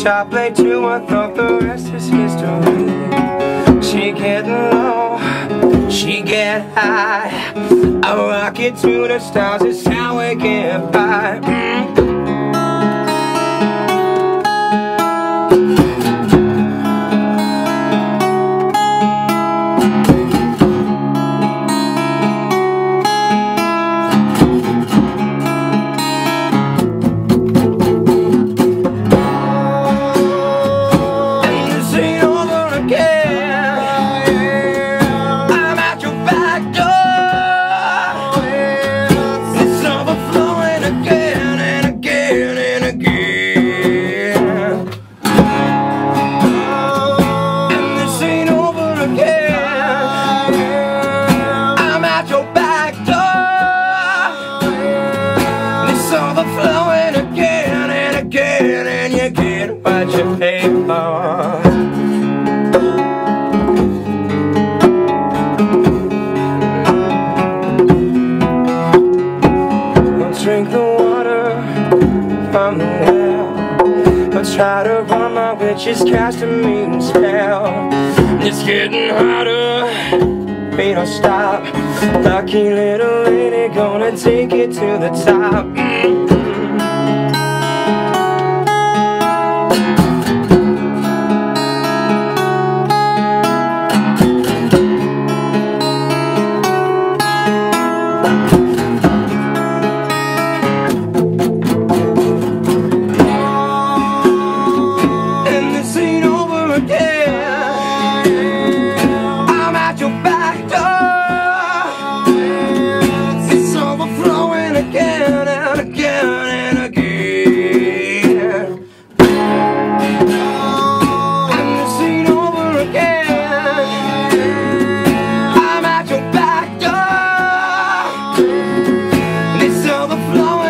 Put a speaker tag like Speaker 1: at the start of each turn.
Speaker 1: shop late too, I thought the rest is history. She get low, she get high, I rock it to the stars, it's how we get by. Overflowing again and again, and you get what you pay for. I'll drink the water from the well, I'll try to run my witches cast a mean spell. It's getting hotter, we don't stop. Lucky little lady gonna take it to the top. And this ain't over again, I'm at your back door. It's overflowing again and again and again. And this ain't over again, I'm at your back door. It's overflowing.